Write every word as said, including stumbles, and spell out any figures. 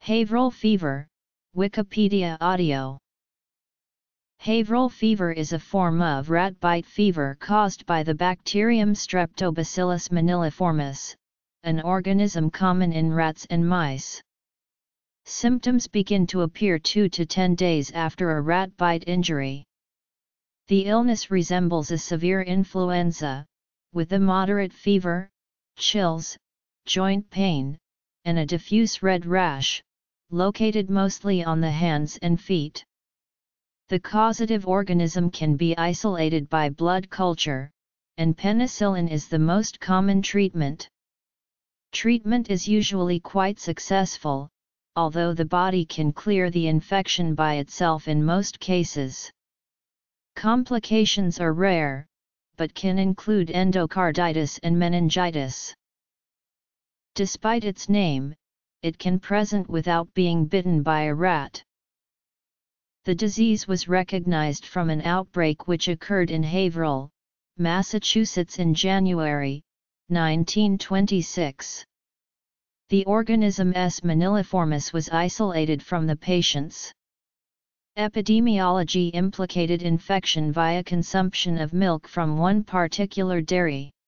Haverhill fever, Wikipedia audio. Haverhill fever is a form of rat bite fever caused by the bacterium Streptobacillus moniliformis, an organism common in rats and mice. Symptoms begin to appear two to ten days after a rat bite injury. The illness resembles a severe influenza, with a moderate fever, chills, joint pain, and a diffuse red rash, located mostly on the hands and feet. The causative organism can be isolated by blood culture, and penicillin is the most common treatment. Treatment is usually quite successful, although the body can clear the infection by itself in most cases. Complications are rare, but can include endocarditis and meningitis. Despite its name, it can present without being bitten by a rat. The disease was recognized from an outbreak which occurred in Haverhill, Massachusetts in January nineteen twenty-six. The organism S. moniliformis was isolated from the patients. Epidemiology implicated infection via consumption of milk from one particular dairy.